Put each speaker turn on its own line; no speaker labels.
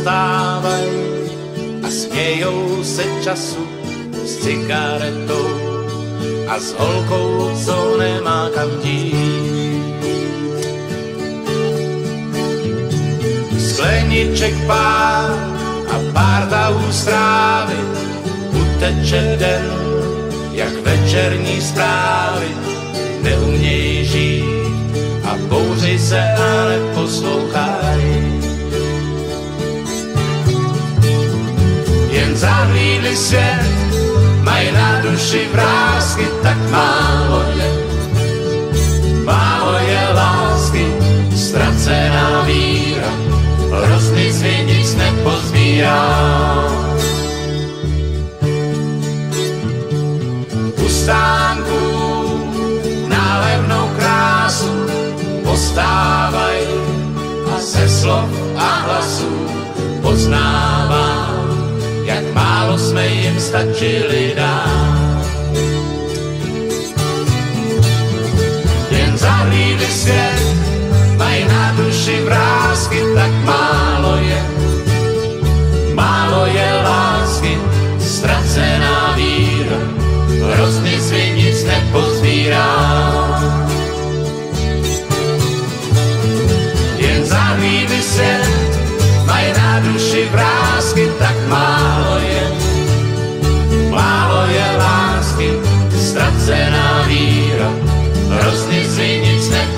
postávaj a smějou se času s cigaretou a s holkou, co nemá kam dít. Skleniček pár a pár strávy, uteče den, jak večerní zprávy, neumějí žít a bouři se a neposlouchají. Jen zahlídli svět, mají na duši vrásky, tak málo je lásky, ztracená víra, hrozný svět nic nepozbírá. U stánků na levnou krásu postávaj a ze slov a hlasů poznávám, jak málo jsme jim stačili dát. Jen zahlídli svět, mají na duši vrásky, tak málo je lásky, ztracená víra, hrozný svět nic nepozbírá. Jen zahlídli svět, mají na duši vrásky, tak málo je lásky, ztracená víra, hrozný svět nic nepozbírá.